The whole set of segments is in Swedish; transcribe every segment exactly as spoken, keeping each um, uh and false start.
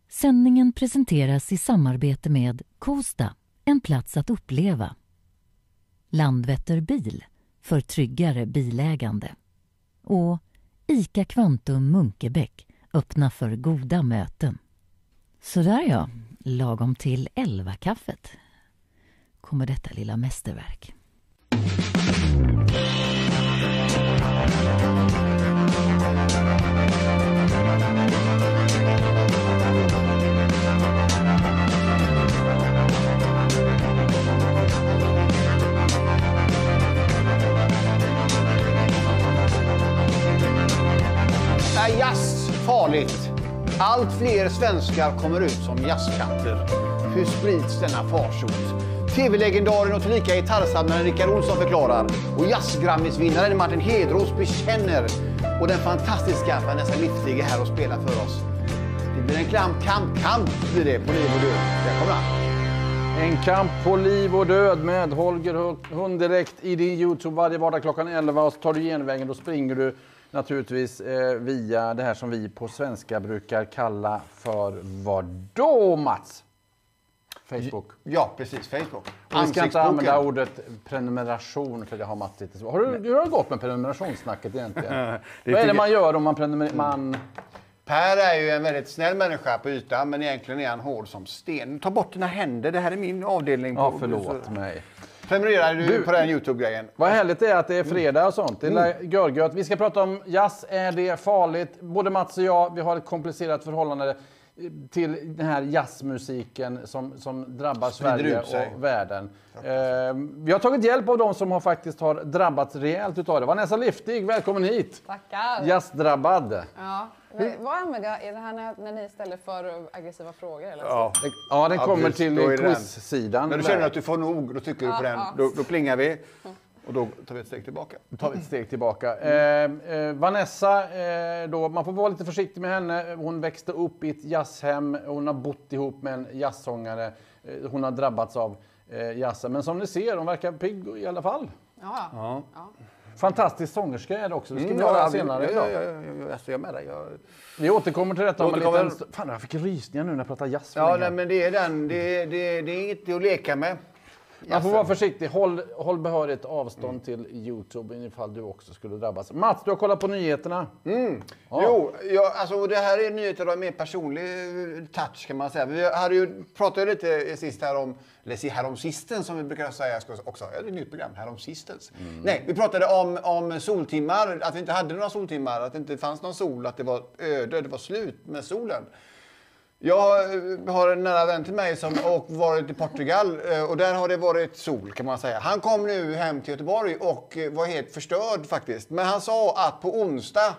Sändningen presenteras i samarbete med Kosta, en plats att uppleva. Landvetter bil, för tryggare bilägande. Och ICA Kvantum Munkebäck, öppna för goda möten. Så där ja, lagom till elva kaffet kommer detta lilla mästerverk. Är jazz farligt? Allt fler svenskar kommer ut som jazzkanter. Hur sprids denna farsot? T V-legendaren och tillika gitarrsamlaren Rickard Olsson förklarar. Och jazzgrammisvinnaren Martin Hedros bekänner. Och den fantastiska Vanessa Liftig är här och spelar för oss. Det blir en kamp, kamp, kamp blir det på liv och död. Välkomna! En kamp på liv och död med Holger Hund direkt i din YouTube varje vardag klockan elva. Och så tar du genvägen, då springer du naturligtvis eh, via det här som vi på svenska brukar kalla för vad då, Mats? Facebook. Ja, precis. Facebook. Vi ska inte använda ordet prenumeration för det har Mats lite så. Har du, hur har det gått med prenumerationssnacket egentligen? det vad är det man gör om man prenumererar? Man... Per är ju en väldigt snäll människa på ytan, men egentligen är han hård som sten. Ta bort dina händer, det här är min avdelning. På, ja, förlåt mig. Prenumererar du, du på den YouTube-grejen? Vad härligt det är att det är fredag och sånt. Det är mm. görgött. Vi ska prata om jazz. Är det farligt? Både Mats och jag, vi har ett komplicerat förhållande till den här jazzmusiken som, som drabbar Sverige och världen. Eh, vi har tagit hjälp av de som har faktiskt har drabbats rejält utav det. Vanessa Liftig, välkommen hit. Tackar. Jazzdrabbad. Ja. Vad använder jag? Är det här när, när ni ställer för aggressiva frågor? Eller? Ja. ja, den kommer ja, till quiz-sidan. När du känner att du får nog, då trycker du ja, på den. Ja. Då, då plingar vi. Och då tar vi ett steg tillbaka. Då tar vi ett steg tillbaka. Mm. Eh, eh, Vanessa, eh, då, man får vara lite försiktig med henne. Hon växte upp i ett jazzhem. Hon har bott ihop med en jazzsångare. Eh, hon har drabbats av eh, jazzen. Men som ni ser, hon verkar pigg i alla fall. Ja. ja. ja. Fantastisk sångerska är det också. Det ska vi mm, höra ja, senare ja, idag. Ja, ja, ja, ja, jag med dig. Jag... Vi återkommer till detta om en liten... Fan, jag fick rysningar nu när jag pratar jazz. Ja, nej, men det är den. Det, det, det är inget att leka med. Man får vara försiktig. Håll, håll behörigt avstånd mm. till YouTube ifall du också skulle drabbas. Mats, du har kollat på nyheterna. Mm. Ja. Jo, jag, alltså, det här är nyheter av en mer personlig touch kan man säga. Vi hade ju pratat lite sist här om, eller här om sistens som vi brukar säga också. Ja, det är ett nytt program, här om sistens. Mm. Nej, vi pratade om, om soltimmar, att vi inte hade några soltimmar, att det inte fanns någon sol, att det var öde, det var slut med solen. Jag har en nära vän till mig som och varit i Portugal och där har det varit sol kan man säga. Han kom nu hem till Göteborg och var helt förstörd faktiskt. Men han sa att på onsdag,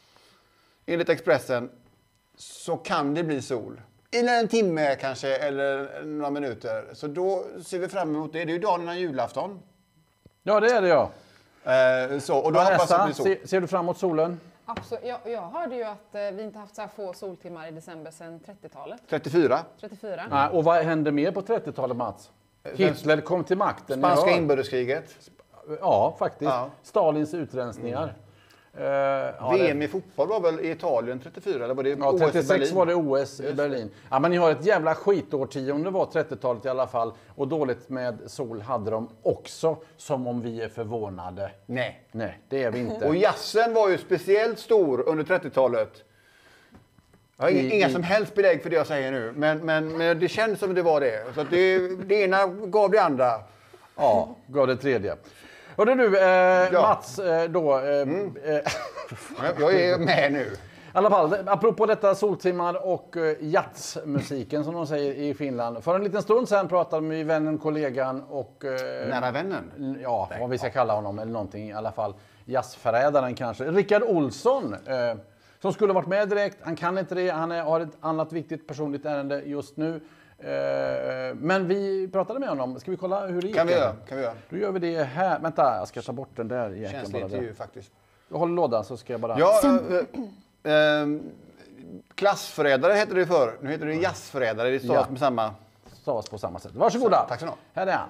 enligt Expressen, så kan det bli sol. I en timme kanske eller några minuter. Så då ser vi fram emot det. Det är ju dagen innan julafton. Ja, det är det ja. Eh, så, och då Vanessa, hoppas det blir sol. Ser, ser du fram emot solen? Absolut. Jag, jag hörde ju att eh, vi inte haft så här få soltimmar i december sedan trettiotalet. trettiofyra. trettiofyra. Ja, och vad hände mer på trettiotalet, Mats? Hitler kom till makten. Spanska inbördeskriget. Ja, faktiskt. Ja. Stalins utrensningar. Mm. Uh, V M i fotboll var väl i Italien trettiofyra? Eller var det ja, O S trettiosex i Berlin? Var det O S i Berlin. Ja, men ni har ett jävla skitårtionde var trettiotalet i alla fall. Och dåligt med sol hade de också, som om vi är förvånade. Nej. Nej, det är vi inte. Och jazzen var ju speciellt stor under trettiotalet. Jag har I, inga i... som helst belägg för det jag säger nu. Men, men, men det känns som det var det. Så att det, det ena gav det andra. Ja, gav det tredje. Hörde du, eh, ja. Mats, eh, då... Eh, mm. eh, jag är med nu. I alla fall, apropå detta soltimmar och eh, jazzmusiken som de säger i Finland. För en liten stund sedan pratade vi med vännen, kollegan och... Eh, Nära vännen? Ja, vad vi ska kalla honom eller någonting i alla fall. Jazzförrädaren kanske. Rickard Olsson, eh, som skulle varit med direkt. Han kan inte det, han är, har ett annat viktigt personligt ärende just nu. Men vi pratade med honom. Ska vi kolla hur det gick? Kan vi göra, kan vi göra. Då gör vi det här. Vänta, jag ska ta bort den där. Det känns lite ju faktiskt. Jag håller lådan så ska jag bara... Ja, äh, äh, klassförrädare heter det för. Nu heter det jazzförrädare. Det stavas ja. med samma... Stavas på samma sätt. Varsågoda. Så, tack så mycket. Här är han.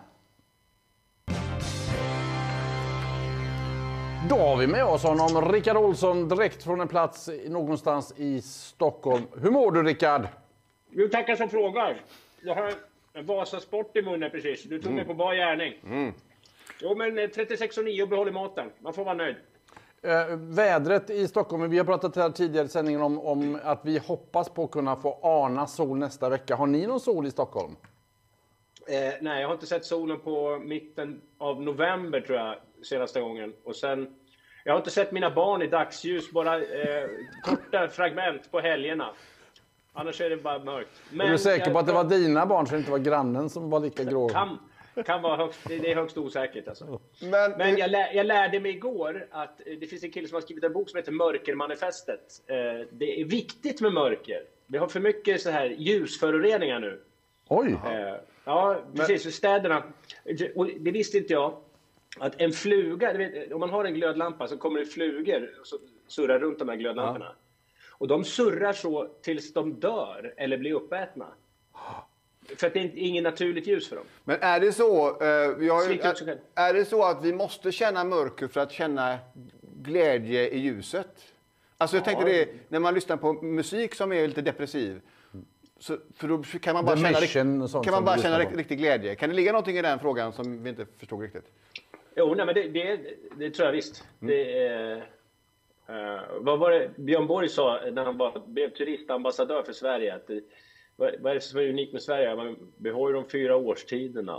Då har vi med oss honom, Rickard Olsson, direkt från en plats någonstans i Stockholm. Hur mår du, Rickard? Du tackar som frågar. Jag har en Vasasport i munnen precis. Du tog mm. mig på bar gärning. Mm. Jo, men trettiosex och nio behåller maten. Man får vara nöjd. Eh, vädret i Stockholm, vi har pratat här tidigare i sändningen om, om att vi hoppas på att kunna få ana sol nästa vecka. Har ni någon sol i Stockholm? Eh, nej, jag har inte sett solen på mitten av november tror jag, senaste gången. Och sen, jag har inte sett mina barn i dagsljus, bara eh, korta fragment på helgerna. Annars är det bara mörkt. Men är du säker jag, på att det var dina barn så det inte var grannen som var lika grå? Kan, kan vara högst, det är högst osäkert alltså. Men, Men jag, lär, jag lärde mig igår att det finns en kille som har skrivit en bok som heter Mörkermanifestet. Eh, det är viktigt med mörker. Vi har för mycket så här ljusföroreningar nu. Oj! Eh, ja, precis. Men, städerna. Och det visste inte jag. Att en fluga, du vet, om man har en glödlampa så kommer det flugor och surrar runt de här glödlamporna. Ja. Och de surrar så tills de dör eller blir uppätna. För att det är inget naturligt ljus för dem. Men är det så, eh, jag, är, är det så att vi måste känna mörker för att känna glädje i ljuset? Alltså jag ja. tänkte det, när man lyssnar på musik som är lite depressiv. Så, för då kan man bara The känna, kan kan man bara känna riktig, riktig glädje. Kan det ligga någonting i den frågan som vi inte förstod riktigt? Jo, nej, men det, det, det tror jag visst. Mm. Det är... Uh, vad var det Björn Borg sa när han var, blev turistambassadör för Sverige? Att det, vad, vad är det som är unikt med Sverige? Man behåller de fyra årstiderna.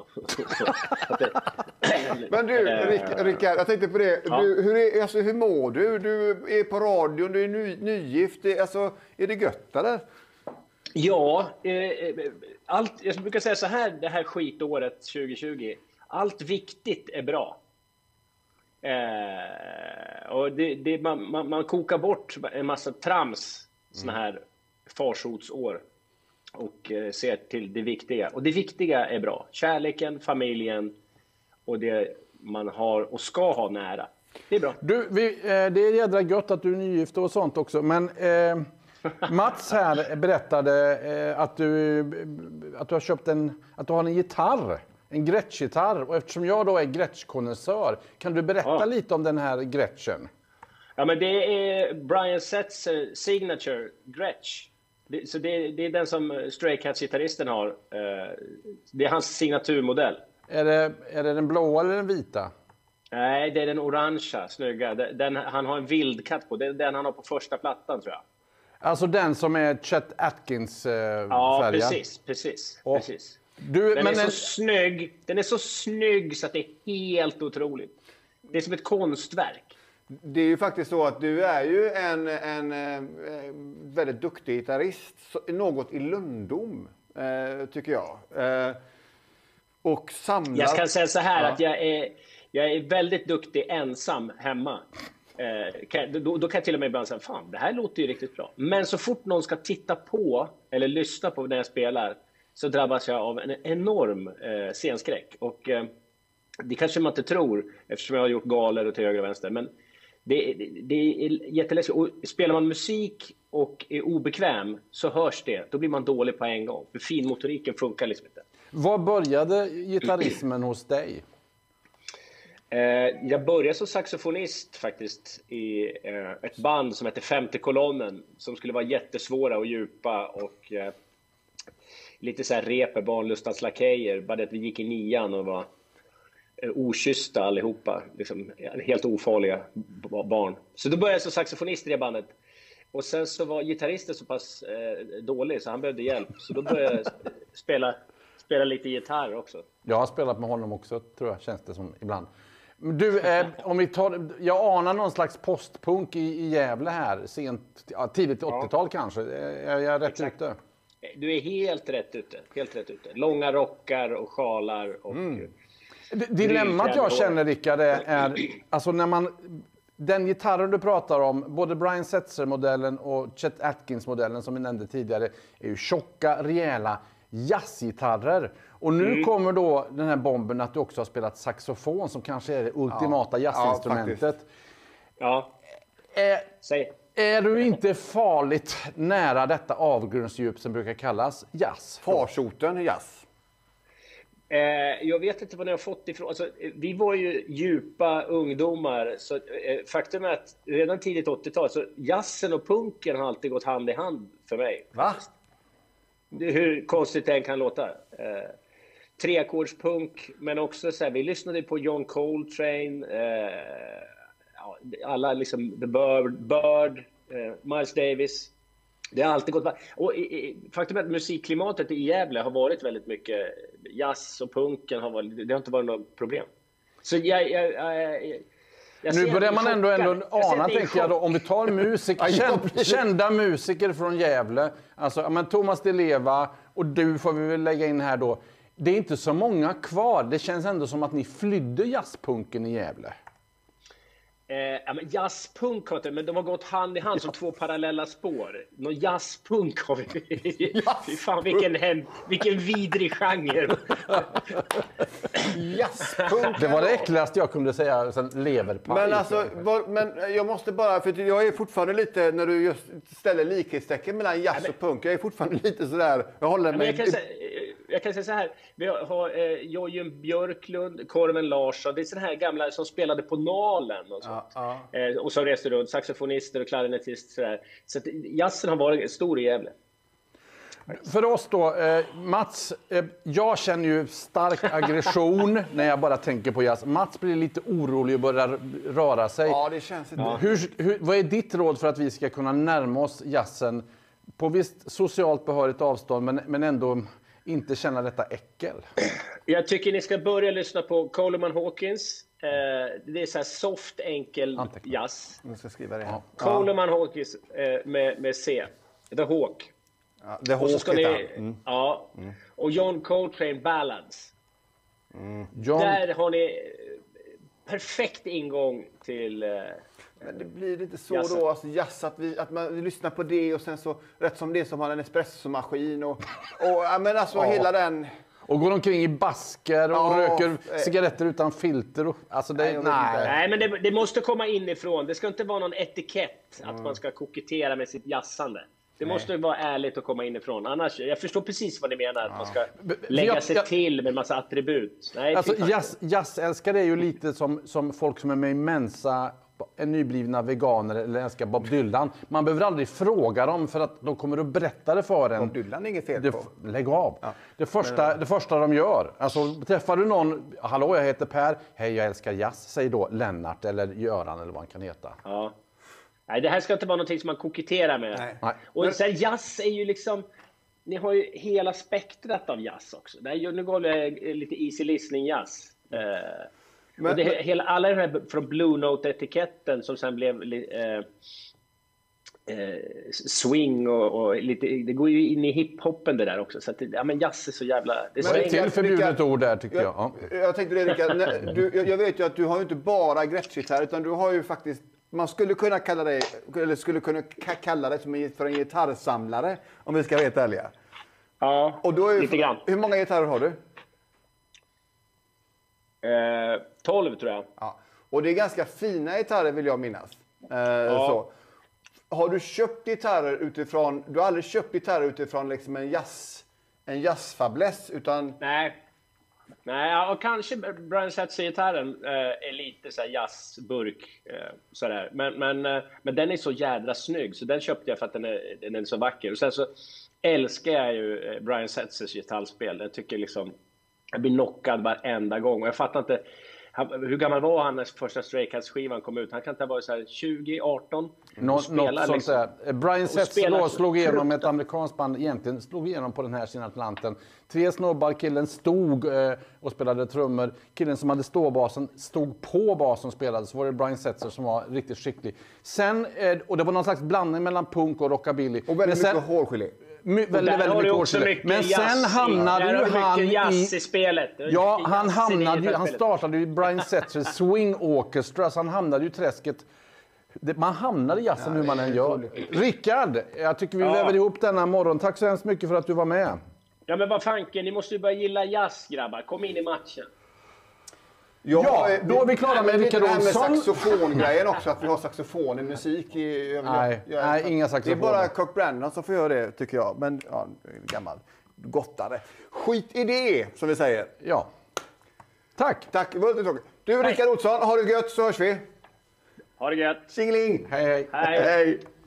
Men du, Rickard, jag tänkte på det. Ja. Du, hur, är, alltså, hur mår du? Du är på radion, du är ny, nygift. Det, alltså, är det gött eller? Ja, eh, allt, jag brukar säga så här, det här skitåret tjugo tjugo. Allt viktigt är bra. Eh, och det, det, man, man, man kokar bort en massa trams såna här farsotsår och eh, ser till det viktiga. Och det viktiga är bra. Kärleken, familjen och det man har och ska ha nära. Det är bra. Du, vi, eh, det är jädra gött att du är nygift och sånt också. Men eh, Mats här berättade eh, att, du, att du har köpt en, att du har en gitarr. En Gretsch-gitarr. Och eftersom jag då är Gretsch-konnässör, kan du berätta ja. lite om den här Gretschen? Ja, men det är Brian Setzer signature Gretsch. Det, så det, det är den som Stray Cats-gitarristen har. Eh, det är hans signaturmodell. Är det, är det den blåa eller den vita? Nej, det är den orangea, snygga. Den, den, han har en vildkatt på. Det är den han har på första plattan, tror jag. Alltså den som är Chet Atkins eh, ja, färgad? Ja, precis. precis, oh. precis. Du, den men är så en... snygg. Den är så snygg så att det är helt otroligt. Det är som ett konstverk. Det är ju faktiskt så att du är ju en, en, en väldigt duktig gitarrist. Något i lundom, eh, tycker jag. Eh, och samlar... Jag ska säga så här ja. att jag är, jag är väldigt duktig ensam hemma. Eh, kan, då, då kan jag till och med ibland säga, fan, det här låter ju riktigt bra. Men så fort någon ska titta på eller lyssna på när jag spelar så drabbas jag av en enorm eh, scenskräck. Och eh, det kanske man inte tror eftersom jag har gjort galer och till höger och vänster. Men det, det, det är jätteläskigt. Och spelar man musik och är obekväm så hörs det. Då blir man dålig på en gång. För finmotoriken funkar liksom inte. Var började gitarrismen hos dig? Eh, jag började som saxofonist faktiskt i eh, ett band som heter Femte kolonnen. Som skulle vara jättesvåra och djupa och... Eh, lite så här reper, barnlustans lakejer. Bara det att vi gick i nian och var eh, okyssta allihopa. Liksom, helt ofarliga barn. Så då började jag som saxofonist i det bandet. Och sen så var gitarristen så pass eh, dålig så han behövde hjälp. Så då började jag spela, spela lite gitarr också. Jag har spelat med honom också, tror jag, känns det som ibland. Du, eh, om vi tar, jag anar någon slags postpunk i, i Gävle här. Sent, ja, tidigt åttiotal ja. kanske. Är jag rätt Exakt. ute? Du är helt rätt ute. Helt rätt ute. Långa rockar och sjalar. Och mm. Dilemmat jag känner, Rickard, är, är alltså när man... Den gitarren du pratar om, både Brian Setzer-modellen och Chet Atkins-modellen som vi nämnde tidigare, är ju tjocka, rejäla jazzgitarrer. Och nu mm. kommer då den här bomben att du också har spelat saxofon som kanske är det ultimata ja. jazzinstrumentet. Ja, ja. Är, Säg. är du inte farligt nära detta avgrundsdjup som brukar kallas jazz? Farsoten jazz. Eh, jag vet inte vad ni har fått ifrån. Alltså, vi var ju djupa ungdomar. Så, eh, faktum är att redan tidigt åttiotal så jazzen och punken har alltid gått hand i hand för mig. Va? hur konstigt det än kan låta. Eh, treackordspunk, men också så här, vi lyssnade på John Coltrane, eh, ja, alla liksom The Bird, Bird eh, Miles Davis. Det har alltid gått. Och faktum är att musikklimatet i Gävle har varit väldigt mycket jazz och punken har varit, det har inte varit något problem. Så jag, jag, jag, jag nu börjar man ändå, ändå ana, tänker jag då, om vi tar musik, känd, kända musiker från Gävle, alltså men Thomas Di Leva och du får vi väl lägga in här då. Det är inte så många kvar. Det känns ändå som att ni flydde jazzpunken i Gävle. Eh, ja, men jazzpunk har inte, men de har gått hand i hand som två parallella spår. Någon jazzpunk har vi. Fy fan, vilken, hem, vilken vidrig genre. Jazzpunk. Det var det äckligaste jag kunde säga, sen leverpaj. Men alltså, var, men jag måste bara, för jag är fortfarande lite, när du just ställer likhetstecken mellan jazz och punk, jag är fortfarande lite sådär, jag håller ja, mig... Jag kan, säga, jag kan säga så här, vi har eh, Jojjen Björklund, Korven Larsson, det är sådana här gamla som spelade på Nalen och sånt. Ja, ja. Eh, och så reste runt, saxofonister och klarinettister sådär. Så att jazzen har varit stor i Gävle. För oss då, eh, Mats, eh, jag känner ju stark aggression när jag bara tänker på jazz. Mats blir lite orolig och börjar röra sig. Ja, det känns inte. Ja. Hur, hur, vad är ditt råd för att vi ska kunna närma oss jazzen på visst socialt behörigt avstånd, men, men ändå inte känna detta äckel? Jag tycker ni ska börja lyssna på Coleman Hawkins. Eh, det är så här soft, enkel Anteckna. jazz. Jag ska skriva det här. Ja. Coleman Hawkins eh, med, med C. The Hawk. Ja, det och så ska ni, mm. ja. Mm. Och John Coltrane Ballads. Mm. John... Där har ni perfekt ingång till eh, men det blir inte så jazzen. då, alltså jazz, att, vi, att man lyssnar på det och sen så rätt som det som har en espressomaskin och, och ja, men alltså ja. hela den... Och går omkring i basker och ja, röker äh, cigaretter utan filter. Och, alltså det, nej, nej. nej, men det, det måste komma inifrån. Det ska inte vara någon etikett mm. att man ska kokettera med sitt jazzande. Det nej. måste vara ärligt att komma inifrån. Annars, jag förstår precis vad ni menar, ja. att man ska lägga jag, sig jag, till med en massa attribut. Nej, alltså, jazz, jazzälskare är ju lite som, som folk som är med i Mensa, är nyblivna veganer eller älskar Bob Dylan. Man behöver aldrig fråga dem för att de kommer att berätta det för en. Bob Dylan är inget fel det, på. Lägg av. Ja. Det, första, Men, det första de gör. Alltså, träffar du någon, hallå jag heter Per, hej jag älskar jazz, säg då Lennart eller Göran eller vad han kan heta. Ja. Nej, det här ska inte vara någonting som man koketterar med. Nej. Nej. Och så här, jazz är ju liksom, ni har ju hela spektrat av jazz också. Det är, nu går det lite easy listening jazz. Eh, Men, och det, men, hela, alla de här från Blue Note-etiketten som sen blev eh, eh, swing och, och lite, det går ju in i hiphoppen det där också. Så att det, ja, men jazz är så jävla... Det är ett till förbjudet ord där tycker jag. Jag, jag, jag tänkte det, Rickard, du, jag, jag vet ju att du har ju inte bara gräddgitarr utan du har ju faktiskt... Man skulle kunna kalla dig, eller skulle kunna kalla dig som en, för en gitarrsamlare om vi ska vara helt ärliga. Ja, och då är, lite grann. Hur många gitarrer har du? Eh, tolv tror jag. Ja. Och det är ganska fina gitarrer vill jag minnas. Eh, ja. så. Har du köpt gitarrer utifrån, du har aldrig köpt gitarrer utifrån liksom en jazz, en jazzfabless utan... Nej, nej och kanske Brian Setzer-gitarren eh, är lite så här jazzburk eh, sådär. Men, men, eh, men den är så jädra snygg så den köpte jag för att den är, den är så vacker. Och sen så älskar jag ju Brian Setzers gitarrspel. Jag tycker liksom jag blir knockad varenda gång. Och jag fattar inte, han, hur gammal var han när första Stray Cats-skivan kom ut? Han kan inte ha varit så här tjugo, arton. Nå, något sånt liksom. Där. Brian Setzer slog igenom ett amerikanskt band, egentligen slog igenom på den här sidan Atlanten. Tre snubbar, killen stod eh, och spelade trummor. Killen som hade ståbasen stod på basen och spelade. Så var det Brian Setzer som var riktigt skicklig. Sen, eh, och det var någon slags blandning mellan punk och rockabilly. Och väldigt mycket hårgelé. My, väldigt, väldigt mycket årsel. Men sen hamnade ju han i, i spelet. Ja, han hamnade ju, han startade ju Brian Setzers Swing Orchestra, så han hamnade ju träsket. Det, man hamnar i jazzen ja, hur man än gör. Rickard, jag tycker vi ja. väver ihop denna morgon. Tack så hemskt mycket för att du var med. Ja, men vad fanken, ni måste ju börja gilla jazz, grabbar. Kom in i matchen. Ja, ja då är vi klara med Rickard Olsson. Det här med saxofongrejen också, att vi har saxofon i musik. I, jag, nej, jag, nej, inga saxofoner. Det är bara Kirk Brandon som får göra det, tycker jag. Men, ja, gammal gottare. Skit i det, som vi säger. Ja. Tack. Tack, du, Rickard Olsson, har det gött så hörs vi. Ha det gött. Singling. Hej, hej. Hej. Hej.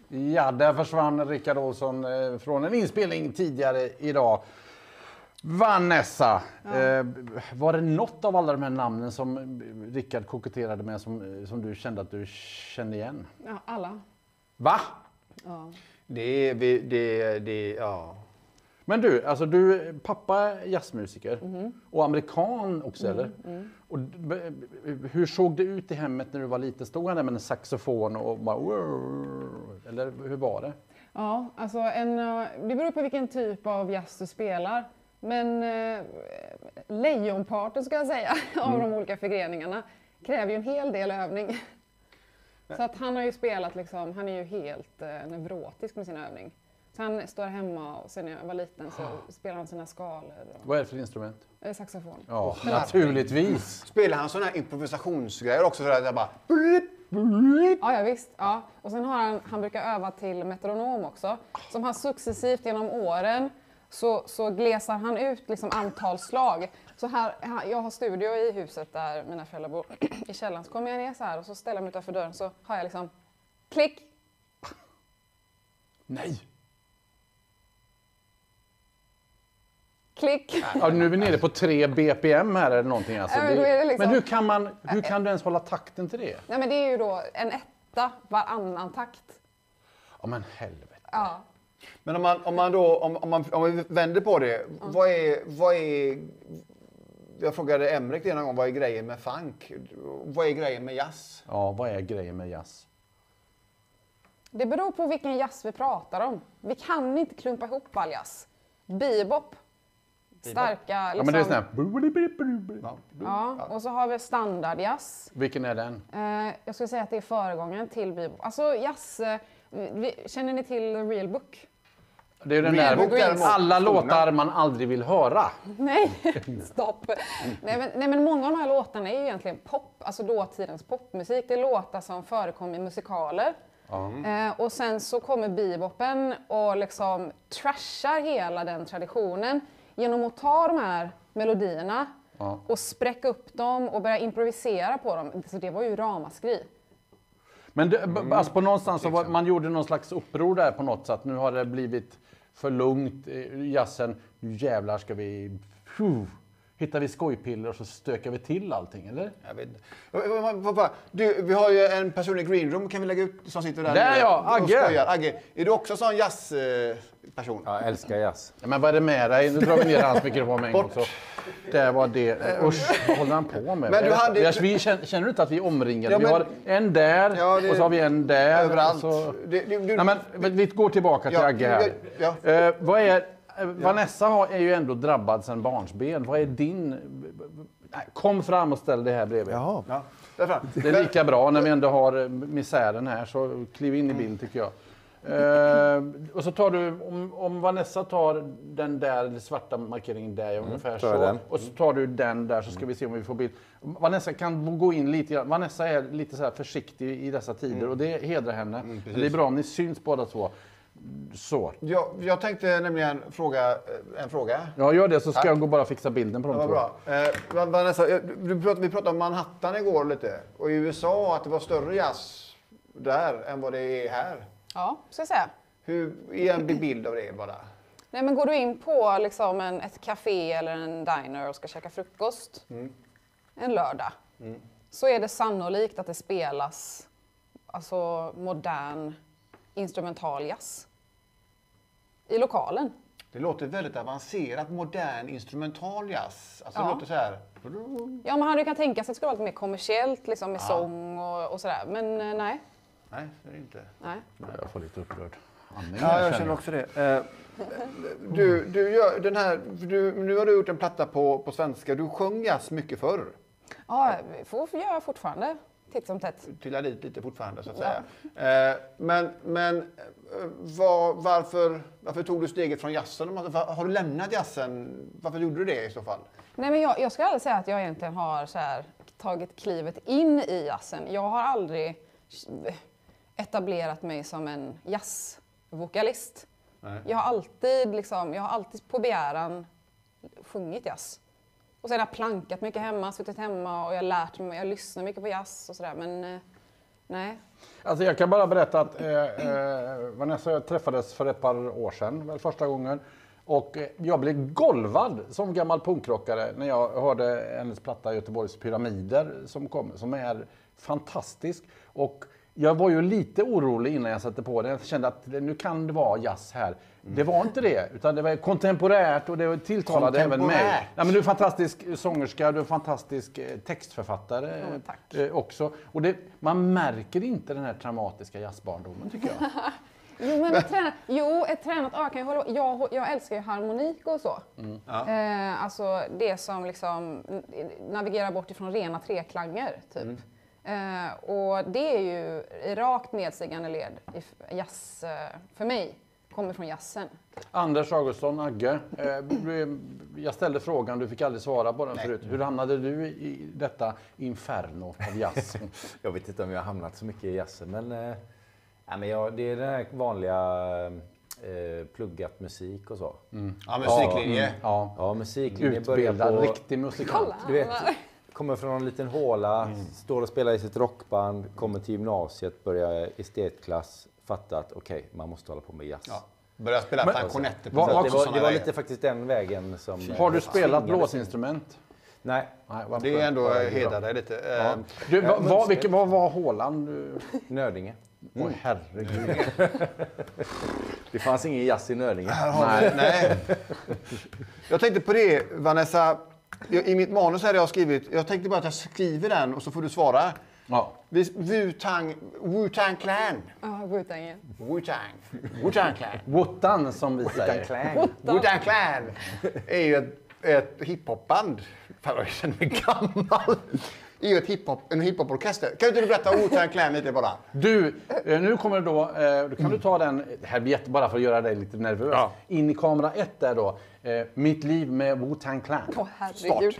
Ja, där försvann Rickard Olsson eh, från en inspelning tidigare idag. Vanessa, ja. eh, var det något av alla de här namnen som Rickard koketterade med som, som du kände att du kände igen? Ja, alla. Va? Ja. Det, det, det, det, ja. Men du, alltså du pappa är jazzmusiker mm. och amerikan också, mm. eller? Mm. Och, hur såg det ut i hemmet när du var liten? Stod han där med en saxofon och bara... Eller hur var det? Ja, alltså en, det beror på vilken typ av jazz du spelar. Men eh, lejonparten ska jag säga av mm. de olika förgreningarna kräver ju en hel del övning. Så att han har ju spelat liksom, han är ju helt eh, nevrotisk med sin övning. Så han står hemma och sen när jag var liten så spelar han sina skalor. Och, vad är det för instrument? Eh, saxofon. Ja, oh, naturligtvis. Spelar han sådana här improvisationsgrejer också så där bara... Ja, ja visst. Ja. Och sen har han, han brukar öva till metronom också. Som han successivt genom åren så, så glesar han ut liksom antal slag. Så här, jag har studio i huset där mina föräldrar bor. I källaren så kommer jag ner så här och så ställer jag mig utanför dörren så har jag liksom klick. Nej. Klick. Ja, nu är vi nere på tre B P M här eller någonting. Alltså. Ja, men, det liksom... men hur kan man, hur kan du ens hålla takten till det? Nej, men det är ju då en etta varannan takt. Ja, men helvete. Ja. Men om man, om man då, om, om man, om vi vänder på det, mm. vad är, vad är, jag frågade Emrik det någon gång, vad är grejen med funk? Vad är grejen med jazz? Ja, vad är grejen med jazz? Det beror på vilken jazz vi pratar om. Vi kan inte klumpa ihop all jazz. Bebop. Starka, liksom. Ja, men det är sån här... Ja, och så har vi standardjazz. Vilken är den? Eh, jag skulle säga att det är föregångaren till bebop. Alltså jazz, eh, vi, känner ni till Real Book? Det är den Real där, Book är alla låtar man aldrig vill höra. Nej, stopp. nej, men, nej men många av de här låtarna är ju egentligen pop, alltså dåtidens popmusik. Det är låtar som förekom i musikaler. Mm. Eh, och sen så kommer bebopen och liksom trashar hela den traditionen genom att ta de här melodierna ja. och spräcka upp dem och börja improvisera på dem. Så det var ju ramaskri. Men det, mm. alltså på någonstans så var, man gjorde någon slags uppror där på något sätt. Nu har det blivit för lugnt i jazzen. Nu jävlar ska vi... Phew, hittar vi skojpiller och så stökar vi till allting, eller? Jag vet inte. Du, vi har ju en person i Green Room, kan vi lägga ut, som sitter där. Där ja, Agge! Agge, är du också sån jazzperson? Ja, jag älskar jazz. Ja, men vad är det med dig? Nu drar vi ner hans mikrofon med en gång. Så. Där var det. Usch, vad håller han på med? Men du hade... vi, känner, känner du inte att vi är omringade? Ja, men... Vi har en där ja, det... och så har vi en där. Överallt. Så... Det, det, du... Nej, men, vi går tillbaka till ja, Agge här. Ja, ja. Uh, vad är... Ja. Vanessa har, är ju ändå drabbad sedan barnsben. Vad är din... Nej, kom fram och ställ det här bredvid. Jaha. Ja. Det är lika bra när vi ändå har misären här, så kliv in i bild tycker jag. Uh, och så tar du, om, om Vanessa tar den där svarta markeringen där, mm, ungefär så. Den. Och så tar du den där så ska vi se om vi får bild. Vanessa kan gå in lite grann. Vanessa är lite så här försiktig i dessa tider mm. och det hedrar henne. Mm, det är bra om ni syns båda två. Så. Jag, jag tänkte nämligen fråga en fråga. Ja, gör det så ska Tack. jag gå bara fixa bilden på dem. Det var bra. Eh, Vanessa, du pratade, vi pratade om Manhattan igår lite. Och i U S A att det var större jazz där än vad det är här. Ja, ska jag säga. Hur är en bild av det bara? Nej, men går du in på liksom en, ett café eller en diner och ska käka frukost mm. en lördag mm. så är det sannolikt att det spelas alltså modern instrumental jazz i lokalen. Det låter väldigt avancerat, modern instrumental jazz. Alltså ja. det låter så här. Ja, man hade ju kan tänka sig att det skulle vara lite mer kommersiellt liksom med ja. sång och, och sådär. Men eh, nej. Nej, det är det inte. Nej. Jag får lite upprörd. Andning, ja, jag känner också det. Du, du gör den här, du, nu har du gjort en platta på, på svenska. Du sjöng jazz mycket förr. Ja, vi får göra fortfarande. Titt som tätt. Trillar dit lite fortfarande så att ja. säga. Men, men var, varför, varför tog du steget från jazzen? Har du lämnat jazzen? Varför gjorde du det i så fall? Nej, men jag, jag ska aldrig säga att jag egentligen har så här, tagit klivet in i jazzen. Jag har aldrig etablerat mig som en jazzvokalist. Nej. Jag har alltid, liksom, jag har alltid på begäran sjungit jazz. Och sen har jag plankat mycket hemma, suttit hemma och jag har lärt mig, jag lyssnar mycket på jazz och sådär. Men Nej. Alltså jag kan bara berätta att eh, eh, Vanessa och jag träffades för ett par år sedan, väl första gången. Och eh, jag blev golvad som gammal punkrockare när jag hörde hennes platta Göteborgs pyramider som kom, som är fantastisk. Och jag var ju lite orolig innan jag satte på den. Jag kände att nu kan det vara jazz här. Mm. Det var inte det, utan det var kontemporärt och det tilltalade även mig. Ja, men du är en fantastisk sångerska, du är en fantastisk textförfattare ja, tack. Eh, också. Och det, man märker inte den här traumatiska jazzbarndomen, tycker jag. Jo, men ett tränat, jo, ett tränat öra kan jag hålla. Jag, jag älskar ju harmonik och så. Mm. Ja. Eh, alltså det som liksom navigerar bort ifrån rena treklanger, typ. Mm. Uh, och det är ju rakt nedstigande led i jazz, uh, för mig, kommer från jazzen. Anders Augustsson, Agge, uh, jag ställde frågan, du fick aldrig svara på den Nej. förut. Hur hamnade du i detta inferno av jazz? Jag vet inte om jag har hamnat så mycket i jazzen, men, uh, ja, men jag, det är den här vanliga uh, pluggat musik och så. Mm. Ja, musiklinje. Mm. Ja, ja musiklinje. Utbildad, på, riktig musikant. Du vet, kommer från en liten håla, mm. står och spelar i sitt rockband, kommer till gymnasiet, börjar estetklass, fattar att okej, okay, man måste hålla på med jazz. Ja. Börjar spela fankonetter. Det var, det var, det var lite faktiskt den vägen som... Har du spelat blåsinstrument? Nej. Nej, det är ändå hedrar dig lite. Ja. Du, vad, vad, vilken, vad var hålan? Nördinge. Oj, mm. herregud. Det fanns ingen jazz i Nördinge. Nej. Nej. Jag tänkte på det, Vanessa. I mitt manus hade jag skrivit, jag tänkte bara att jag skriver den och så får du svara. Ja. Wu-Tang, Wu-Tang Clan. Ja, Wu-Tang. Wu-Tang. Wu-Tang Clan. Wutan som vi säger. Wu-Tang Clan är ju ett, ett hiphopband. Fan, jag känner mig gammal. Det är ju ett hiphop, en hiphoporkester. Kan inte du berätta om Wu-Tang Clan lite bara? Du, nu kommer då, då kan du ta den, det här blir jättebara för att göra dig lite nervös. Ja. In i kamera ett där då. Mitt liv med Wu-Tang Clan. Åh, herregud.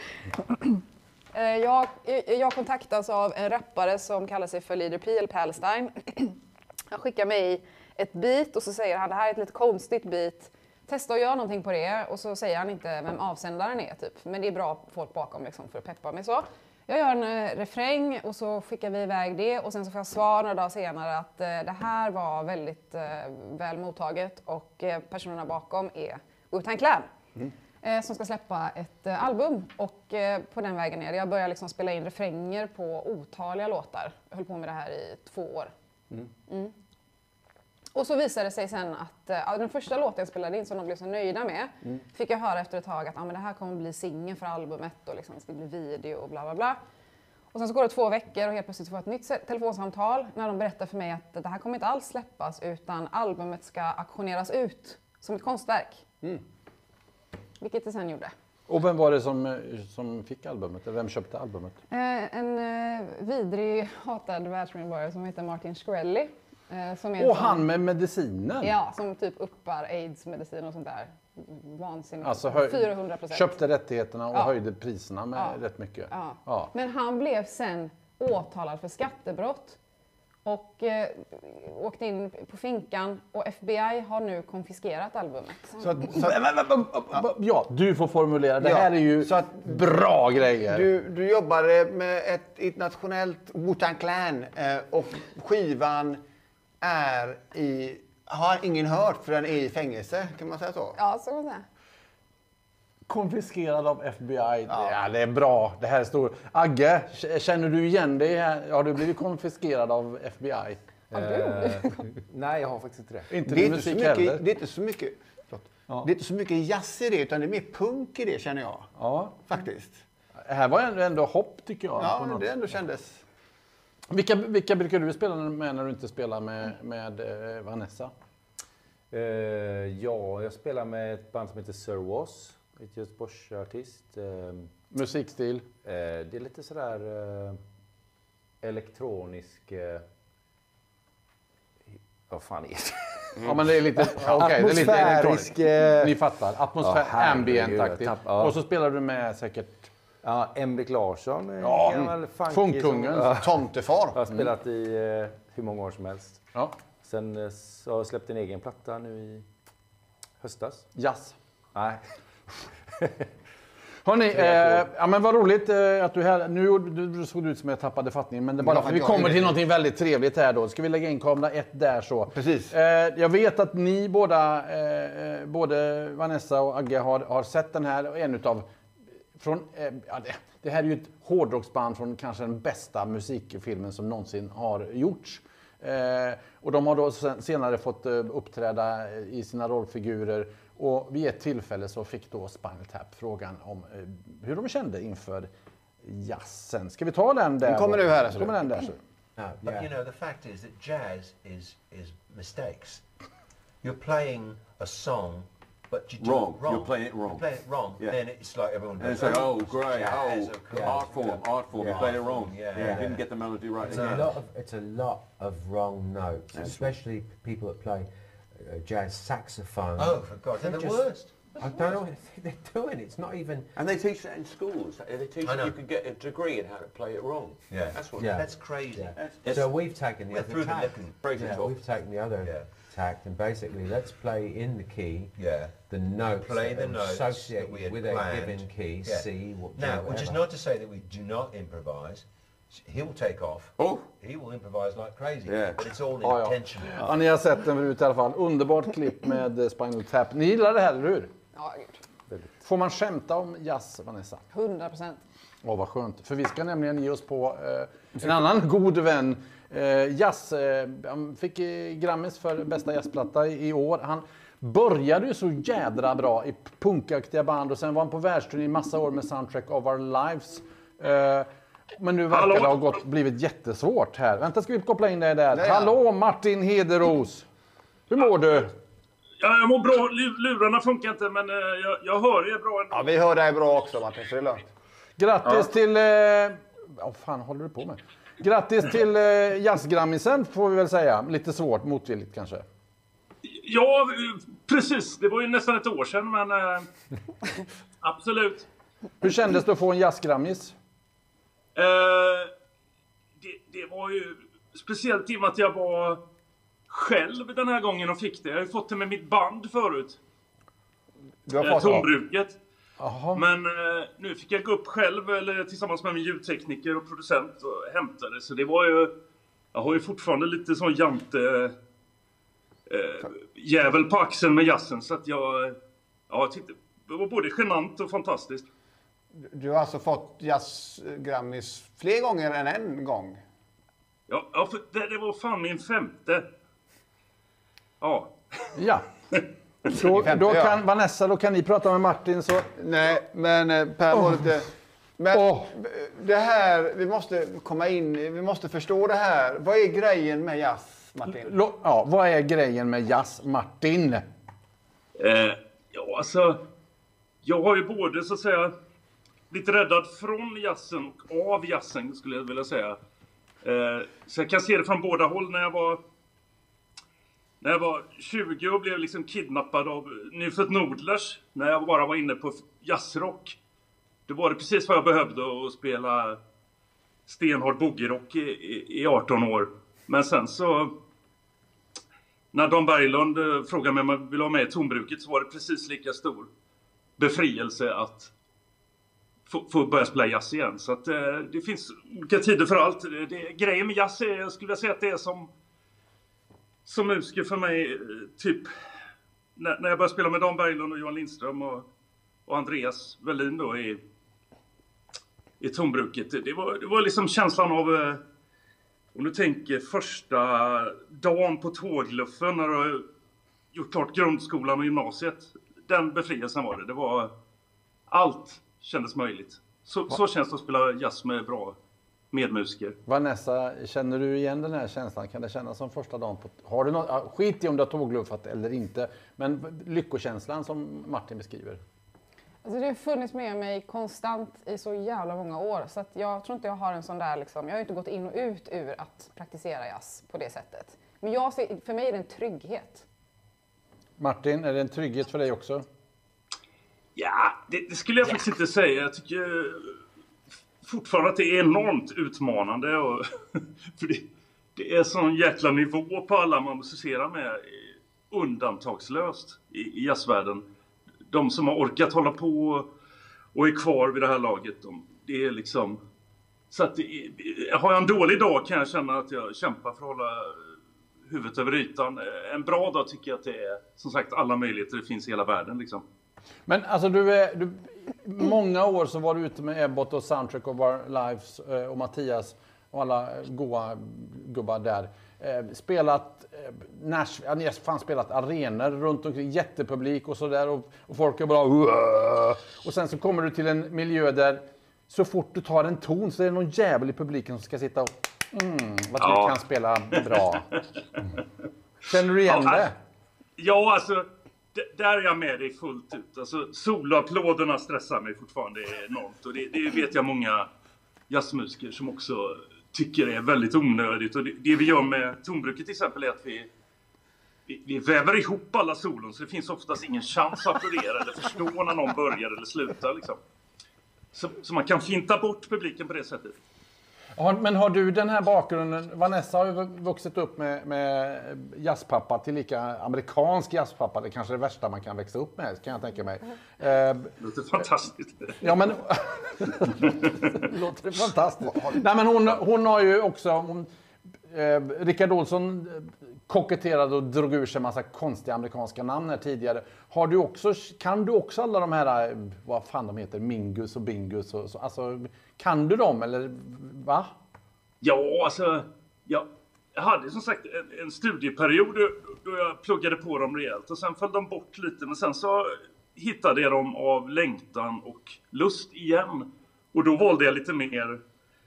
jag, jag kontaktas av en rappare som kallar sig för Leader P eller Palestine. Han skickar mig ett beat och så säger han, det här är ett lite konstigt beat. Testa att göra någonting på det, och så säger han inte vem avsändaren är typ. Men det är bra folk bakom liksom, för att peppa mig så. Jag gör en uh, refräng och så skickar vi iväg det, och sen så får jag svar några dagar senare att uh, det här var väldigt uh, väl mottaget, och uh, personerna bakom är Wu-Tang Clan. Mm. Uh, som ska släppa ett uh, album, och uh, på den vägen är det. Jag börjar liksom spela in refränger på otaliga låtar. Jag höll på med det här i två år. Mm. Mm. Och så visade det sig sen att uh, den första låten jag spelade in, som de blev så nöjda med, mm. fick jag höra efter ett tag att ah, men det här kommer bli singeln för albumet, och liksom, det ska bli video och bla bla bla. Och sen så går det två veckor och helt plötsligt får jag ett nytt telefonsamtal när de berättar för mig att det här kommer inte alls släppas, utan albumet ska auktioneras ut som ett konstverk. Mm. Vilket det sen gjorde. Och vem var det som, som fick albumet? Eller vem köpte albumet? Eh, en eh, vidrig, hatad världsmedborgare som heter Martin Shkreli. Eh, som är och som, han med medicinen? Ja, som typ uppar aids-medicin och sånt där. Vansinnigt. Alltså höj, fyrahundra procent. Köpte rättigheterna och ja. höjde priserna med ja. rätt mycket. Ja. Ja. Men han blev sen åtalad för skattebrott. Och eh, åkte in på finkan, och F B I har nu konfiskerat albumet. Så att, så att, ja, du får formulera. Det ja, här är ju så att, bra grejer. Du, du jobbade med ett internationellt Wu-Tang Clan eh, och skivan är i, har ingen hört för den är i fängelse, kan man säga så? Ja, så kan man säga. Konfiskerad av F B I. Ja. Ja, det är bra. Det här är stor. Agge, känner du igen dig här? Har du blivit konfiskerad av F B I? Har du? Eh, nej, jag har faktiskt inte det. Inte det, är musik inte så mycket, heller. det är inte så mycket, ja. Det är inte så mycket jazz i det, utan det är mer punk i det, känner jag. Ja. Faktiskt. Det här var ändå, ändå hopp, tycker jag. Ja, men det ändå kändes. Vilka, vilka brukar du spela med när du inte spelar med, med eh, Vanessa? Uh, ja, jag spelar med ett band som heter Sir Was. Ett Göteborgsartist. Uh, Musikstil? Uh, det är lite sådär uh, elektronisk... Uh, vad fan är det? Mm. Ja, men det är lite... Okay, atmosfärisk... Det är lite, ni fattar. Atmosfär, ja, ambient-aktigt. Ja. Och så spelar du med säkert... Ja, Emrik Larsson. Ja, mm. Funkkungen. Ja. Tomtefar. Jag har spelat i uh, hur många år som helst. Ja. Sen uh, så har jag släppt en egen platta nu i höstas. Jazz. Nej. Hörrni, eh, ja, men vad roligt eh, att du är här. Nu du, du såg ut som jag tappade fattningen, men det är bara Ja, för vi jag kommer är- till någonting väldigt trevligt här då. Ska vi lägga in kamera ett där så. Precis. Eh, jag vet att ni båda, eh, både Vanessa och Agge har, har sett den här. En utav, från, eh, ja, det, det här är ju ett hårdrocksband från kanske den bästa musikfilmen som någonsin har gjorts. Eh, och de har då sen, senare fått eh, uppträda i sina rollfigurer. Och vid ett tillfälle så fick då Spinal Tap frågan om eh, hur de kände inför jazzen. Ska vi ta den där? Den kommer då? nu här, alltså. Kommer den där så. No, but you know, the fact is that jazz is is mistakes. You're playing a song, but you do Wrong. it wrong. You're playing it wrong. You play it wrong, Yeah. then it's like everyone And goes, it's like, oh, great, jazz, oh, of course. art form, art form. Yeah. You played it wrong. Yeah, You yeah. didn't get the melody right It's again. a lot of, it's a lot of wrong notes, especially people that play uh, jazz saxophone. Oh, for God, they're the just- worst. I don't know what they're doing. It's not even. And they teach that in schools. They teach I that know. you can get a degree in how to play it wrong. Yeah. That's what. Yeah. That's crazy. That's- So we've taken the We're other through the tack. lip and break it Yeah, off. we've taken the other Yeah. tact, and basically, let's play in the key. Yeah. The notes Play that the are notes that associated we had with a planned. given key. Yeah. C, what, Now, which is whatever. not to say that we do not improvise. He will take off. Oh. He will improvise like crazy. Yeah. But it's all Ja, ja. intentional. Ja, ni har sett den förut i alla fall. Underbart klipp med eh, Spinal Tap. Ni gillar det här, eller hur? Ja, gud. Får man skämta om jazz, Vanessa? hundra procent. Åh, vad skönt. För vi ska nämligen ge oss på eh, en annan god vän. Eh, jazz. Eh, han fick eh, Grammis för bästa jazzplatta i, i år. Han började ju så jädra bra i punkaktiga band och sen var han på världsturné i massa år med Soundtrack of Our Lives. Eh, men nu verkar Hallå? det ha gått, blivit jättesvårt här. Vänta, ska vi koppla in dig där? Där, ja. Hallå, Martin Hederos! Hur mår du? Ja, jag mår bra. Lu- Lurarna funkar inte, men eh, jag, jag hör er bra ändå. Ja, vi hör dig bra också, Martin, så det är lugnt. Grattis till... Eh, vad fan håller du på med? Grattis till eh, jazzgrammisen får vi väl säga. Lite svårt, motvilligt kanske. Ja, eh, precis. Det var ju nästan ett år sedan, men eh, absolut. Hur kändes det att få en jazzgrammis? Eh, det, det var ju speciellt i och med att jag var själv den här gången och fick det. Jag har ju fått det med mitt band förut. Du har Eh, fått Tombruket. Jaha. Men eh, nu fick jag gå upp själv eller tillsammans med min ljudtekniker och producent och hämta det. Så det var ju... Jag har ju fortfarande lite sån jante... Eh, jävel på axeln med jazzen. Så att jag... Ja, jag tyckte det var både genant och fantastiskt. Du har alltså fått jazzgrammis fler gånger än en gång. Ja, ja för det, det var fan min femte. Ja. Ja. Då, femte, då ja. kan Vanessa, då kan ni prata med Martin så... Nej, men eh, Per var lite... Men Åh. det här, vi måste komma in, vi måste förstå det här. Vad är grejen med jazz, Martin? Lo, ja, vad är grejen med jazz, Martin? Eh, ja, alltså... Jag har ju både så att säga blivit räddad från jazzen och av jazzen skulle jag vilja säga. Eh, så jag kan se det från båda håll. När jag var, när jag var tjugo och blev liksom kidnappad av Nyfött Nodlers. När jag bara var inne på jazzrock. Då var det precis vad jag behövde att spela stenhård boogie-rock i, i, i arton år. Men sen så... När Dan Berglund eh, frågade mig om jag ville ha med i Tombruket så var det precis lika stor befrielse att få, få börja spela jazz igen. Så att eh, det finns olika tider för allt. Det, det, grejen med jazz är, jag skulle vilja säga att det är som som musiker för mig, eh, typ när, när jag började spela med Dan Berglund och Johan Lindström och, och Andreas Wallin då i, i Tombruket. Det, det, var, det var liksom känslan av, eh, om du tänker första dagen på tågluffen när du har gjort klart grundskolan och gymnasiet. Den befrielsen var det. Det var... Allt kändes möjligt. Så, så känns det att spela jazz med bra medmusiker. Vanessa, känner du igen den här känslan? Kan det kännas som första dagen på... Har du något... ja, skit i om du har tågluffat eller inte. Men lyckokänslan som Martin beskriver. Alltså det har funnits med mig konstant i så jävla många år. Så att jag tror inte jag har en sån där liksom... Jag har ju inte gått in och ut ur att praktisera jazz på det sättet. Men jag ser, för mig är det en trygghet. Martin, är det en trygghet för dig också? Ja, det, det skulle jag faktiskt inte säga. Jag tycker fortfarande att det är enormt utmanande. Och, för det, det är sån jäkla nivå på alla man musicerar med. Undantagslöst i, i jazzvärlden. De som har orkat hålla på och är kvar vid det här laget. De, det är liksom... Så att det, har jag en dålig dag kan jag känna att jag kämpar för att hålla huvudet över ytan. En bra dag tycker jag att det är, som sagt, alla möjligheter det finns i hela världen liksom. Men alltså du är, du, många år så var du ute med Ebbot och Soundtrack of Our Lives och Mattias och alla goa gubbar där. Spelat Nashville, ni har fan spelat arenor runt omkring, jättepublik och sådär och, och folk är bara Uah! Och sen så kommer du till en miljö där så fort du tar en ton så är det någon jävel i publiken som ska sitta och mm, vad du ja. kan spela bra. Mm. Känner du igen ja, det? Ja, alltså d- där är jag med dig fullt ut. Alltså soloapplåderna stressar mig fortfarande enormt och det, det vet jag många jazzmusiker som också tycker det är väldigt onödigt. Och det, det vi gör med tonbruket till exempel är att vi, vi, vi väver ihop alla solon så det finns oftast ingen chans att applådera eller förstå när någon börjar eller slutar liksom. Så, så man kan finta bort publiken på det sättet. Ja, men har du den här bakgrunden? Vanessa har ju vuxit upp med, med jazzpappa till lika amerikansk jazzpappa. Det är kanske det värsta man kan växa upp med, kan jag tänka mig. Det låter fantastiskt. Ja, men... det låter fantastiskt. Nej, men hon, hon har ju också... Hon, eh, Rickard Olsson koketterade och drog ur sig en massa konstiga amerikanska namn här tidigare. Har du också, kan du också alla de här, vad fan de heter, Mingus och Bingus och så, alltså, kan du dem eller va? Ja, alltså, ja, jag hade som sagt en, en studieperiod då jag pluggade på dem rejält och sen föll de bort lite, men sen så hittade jag dem av längtan och lust igen och då valde jag lite mer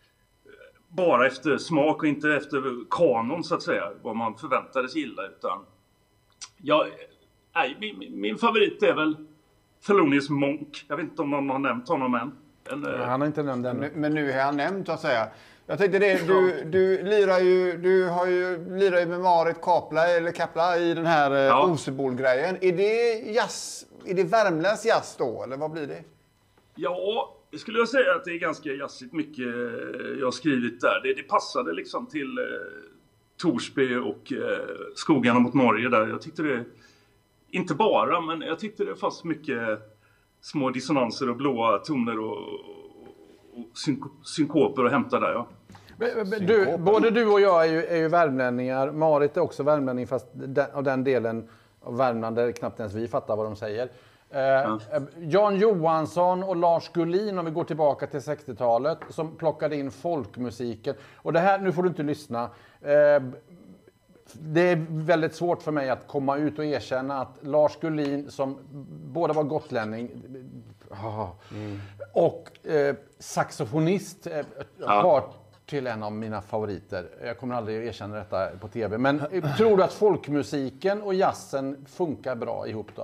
bara efter smak och inte efter kanon så att säga, vad man förväntades gilla, utan jag, nej, min, min favorit är väl Thelonious Monk. Jag vet inte om någon har nämnt honom än. En, ja, han har inte nämnt den. Men, men nu är han nämnt så att säga. Jag tänkte det, du, du lirar ju, du har ju, lirar ju med Marit Kapla, eller Kapla i den här ja. Osebol-grejen. Är det jazz, är det värmländsk jazz då, eller vad blir det? Ja, det skulle jag säga att det är ganska jazzigt mycket jag har skrivit där. Det, det passade liksom till eh, Torsby och eh, Skogarna mot Norge där. Jag tyckte det, inte bara, men jag tyckte det fanns mycket små dissonanser och blåa toner och, och synk- synkoper att hämta där, ja. Du, både du och jag är ju, är ju värmlänningar. Marit är också värmlänning, fast den, av den delen av Värmland där knappt ens vi fattar vad de säger. Eh, ja. Jan Johansson och Lars Gullin, om vi går tillbaka till sextiotalet, som plockade in folkmusiken. Och det här, nu får du inte lyssna. Eh, det är väldigt svårt för mig att komma ut och erkänna att Lars Gullin, som båda var gotlänning oh, mm. och eh, saxofonist, eh, ja. har till en av mina favoriter. Jag kommer aldrig att erkänna detta på tv. Men eh, tror du att folkmusiken och jazzen funkar bra ihop då?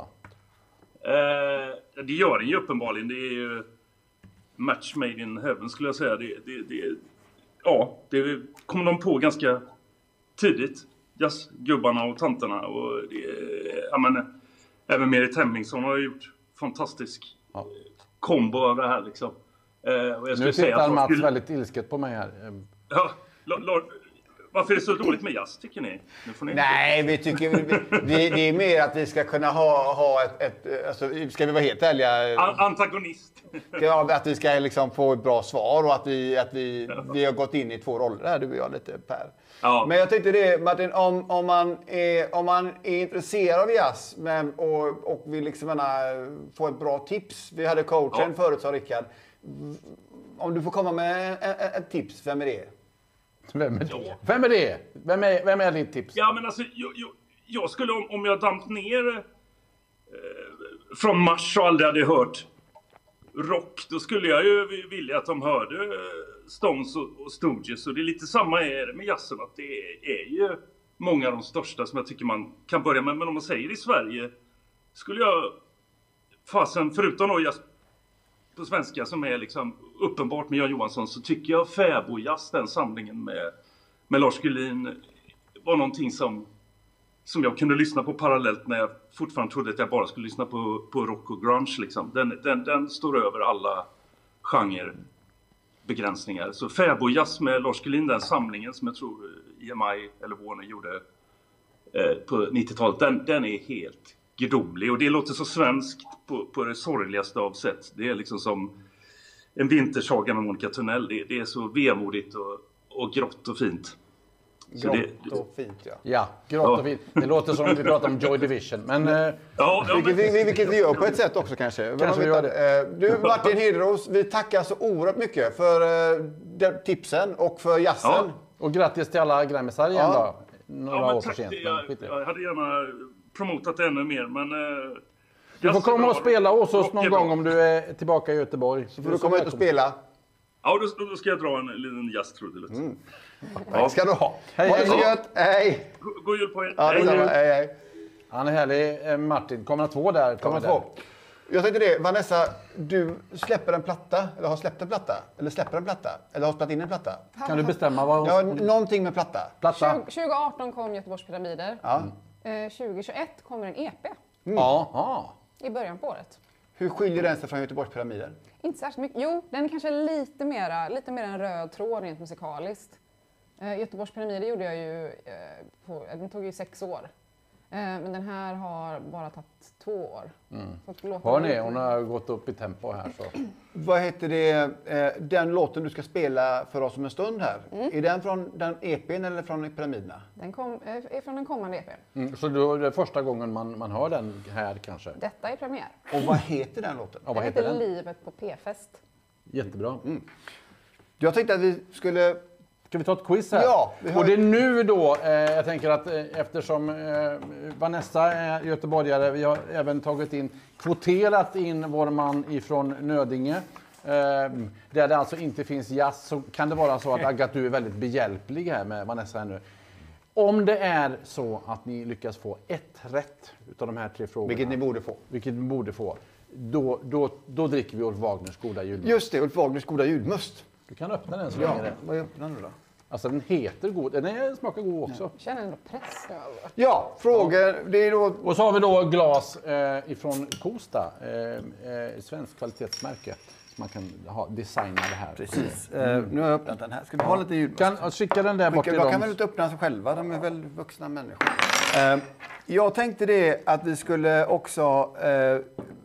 Eh, det gör den ju uppenbarligen. Det är ju match made in heaven skulle jag säga. Det, det, det, ja, det kom de på ganska tidigt. Jazzgubbarna och tanterna. Och det, ja, men, även Merit Hemmingsson har gjort fantastisk ja. kombo av det här liksom. Eh, och jag nu tittar Mats skulle... väldigt ilsket på mig här. Ja, l- l- varför är det så dåligt med jazz, tycker ni? Nu får ni Nej, vi tycker vi, vi, det är mer att vi ska kunna ha, ha ett, ett... Alltså, ska vi vara helt ärliga? An- antagonist. Ja, att vi ska liksom få ett bra svar och att vi, att vi, ja. vi har gått in i två roller här, du och jag lite Per. Ja. Men jag tänkte det, Martin, om, om, man, är, om man är intresserad av jazz men, och, och vill liksom gärna få ett bra tips. Vi hade coachen ja. förut, sa Rickard. Om du får komma med ett tips, vem är det? Vem är det? Ja. Vem är det? Vem är, vem är ditt tips? Ja, men alltså, jag, jag, jag skulle, om, om jag damp ner eh, från Mars och aldrig hade hört rock, då skulle jag ju vilja att de hörde eh, Stones och, och Stooges. Och det är lite samma är med jazzen, att det är, är ju många av de största som jag tycker man kan börja med. Men om man säger i Sverige, skulle jag fasen, förutom då jazz på svenska som är liksom uppenbart med Jan Johansson, så tycker jag Fäbodjazz, den samlingen med, med Lars Gullin, var någonting som, som jag kunde lyssna på parallellt när jag fortfarande trodde att jag bara skulle lyssna på, på rock och grunge. Liksom. Den, den, den står över alla genrebegränsningar. Så Fäbodjazz med Lars Gullin, den samlingen som jag tror E M I eller Warner gjorde eh, på nittiotalet, den, den är helt gudomlig. Och det låter så svenskt på, på det sorgligaste av sätt. Det är liksom som en vintersaga med Monica Tunnell. Det, det är så vemodigt och, och grått och fint. Grått det, och fint, ja. Ja, grått ja. och fint. Det låter som vi pratar om Joy Division. Men, ja, ja, vilket, men... Vi, vilket vi gör på ett sätt också kanske. Kanske vi gör det. Du Martin Hederos, vi tackar så oerhört mycket för uh, tipsen och för jazzen. Ja. Och grattis till alla grammisar igen ja. då. Några ja, år för sent. Jag, jag hade gärna promotat ännu mer, men... Uh, du får komma och spela hos oss någon gång om du är tillbaka i Göteborg. Så får du komma ut och spela. Ja, då, då ska jag dra en liten jazztrudelutt. Mm. Ja, det ska du ha. Hej, ha det så hej. gött. Hej. God, god jul på er. Ja, hej. Hej, hej. Han är härlig. Martin, kommer två där. Kommer två. Jag tänkte det, Vanessa, du släpper en platta, eller har släppt en platta, eller släpper en platta, eller har spelat in en platta. Kan du bestämma vad hon... Ja, någonting med platta. platta. tjugo arton kom Göteborgs Pyramider. Ja. Eh, tjugo tjugoett kommer en E P. Mm. Ja. I början på året. Hur skiljer den sig från Göteborgs Pyramider? Inte särskilt mycket. Jo, den är kanske lite mera, lite mer en röd tråd rent musikaliskt. Eh, Göteborgs Pyramider gjorde jag ju, eh, på, den tog ju sex år. Eh, men den här har bara tagit två år. Mm. Hör ni, hon har gått upp i tempo här. Så. Vad heter det, eh, den låten du ska spela för oss om en stund här? Mm. Är den från den E P:n eller från Pyramiderna? Den kom, eh, är från den kommande E P:n. Mm, så då är det första gången man, man hör den här kanske? Detta är premiär. Och vad heter den låten? Ja, vad den heter heter den? Livet på P-fest. Jättebra. Mm. Jag tänkte att vi skulle... Ska vi ta ett quiz här? Ja. Vi har... Och det är nu då, eh, jag tänker att eh, eftersom eh, Vanessa är göteborgare, vi har även tagit in, kvoterat in vår man ifrån Nödinge. Eh, där det alltså inte finns jazz, så kan det vara så att Agga, du är väldigt behjälplig här med Vanessa nu. Om det är så att ni lyckas få ett rätt utav de här tre frågorna. Vilket ni borde få. Vilket ni borde få. Då, då, då dricker vi Ulf Wagners goda julmust. Just det, Ulf Wagners goda julmust. Du kan öppna den så ja, länge det. Vad öppnar du då? Alltså den heter god. Den smakar god också. Jag känner ändå press. Ja, frågor. Ja. Det är då... Och så har vi då glas eh, ifrån Kosta. Eh, eh, svensk kvalitetsmärke. Så man kan ha, designa det här. Precis. Mm. Uh, nu har jag öppnat den här. Ska vi ha lite ljud? Kan, skicka den där bort till dem. dem. De kan väl inte öppna sig själva. De är väl vuxna människor. Uh, jag tänkte det att vi skulle också... Uh,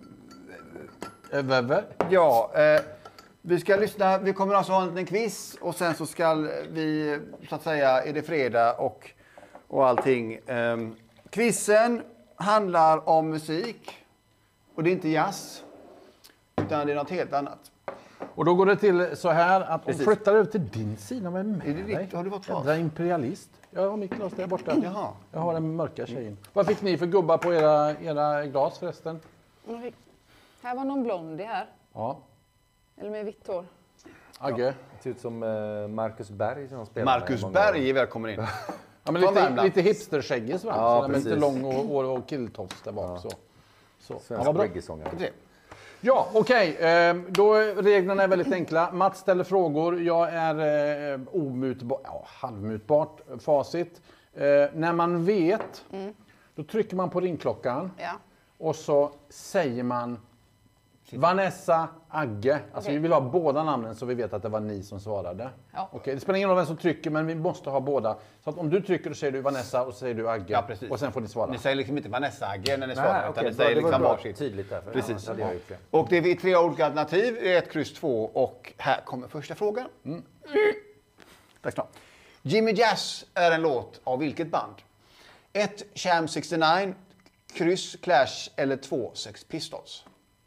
uh, ja. Uh, Vi ska lyssna, vi kommer alltså ha en liten quiz och sen så ska vi, så att säga, är det fredag och, och allting. Um, quizen handlar om musik och det är inte jazz, utan det är något helt annat. Och då går det till så här att hon flyttar över till din sida med mig. Är det ditt? Har du fått vad? imperialist. Jag har mitt glas där borta. Jaha. Jag har den mörka tjejen. Vad fick ni för gubbar på era, era glas förresten? Här var någon blondie här. Ja. Eller med vitt hår. Agge. Ja. Det ser ut som uh, Marcus Berg som spelar. Marcus Berg är välkommen in. Ja, men lite, lite hipsterskäggis va? Ja, så inte lång och, och, och killtofs där bak. Ja. Så. Så. Svensk ja, reggae-sångare. Ja, okej. Okay. Då reglerna är väldigt enkla. Mats ställer frågor. Jag är eh, omutbar, ja, halvmutbart facit. Eh, när man vet, mm. då trycker man på ringklockan. Ja. Och så säger man Vanessa, Agge. Alltså okay. vi vill ha båda namnen så vi vet att det var ni som svarade. Ja. Okay. Det spelar ingen roll vem som trycker, men vi måste ha båda. Så att om du trycker så säger du Vanessa och så säger du Agge. Ja, precis. Och sen får ni svara. Ni säger liksom inte Vanessa Agge när ni Nej, svarar. okay. Utan ni säger det liksom varsitt. Tydligt därför. Precis. Ja, det ja. Och det är tre olika alternativ. Det är ett kryss två och här kommer första frågan. Mm. Tack snart. Jimmy Jazz är en låt av vilket band? ett Sham sextionio, kryss Clash eller två Sex Pistols?